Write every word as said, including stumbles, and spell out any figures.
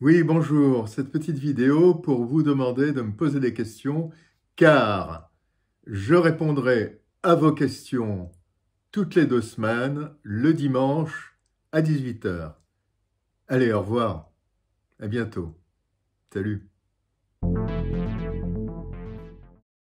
Oui, bonjour. Cette petite vidéo pour vous demander de me poser des questions, car je répondrai à vos questions toutes les deux semaines, le dimanche à dix-huit heures. Allez, au revoir. À bientôt. Salut.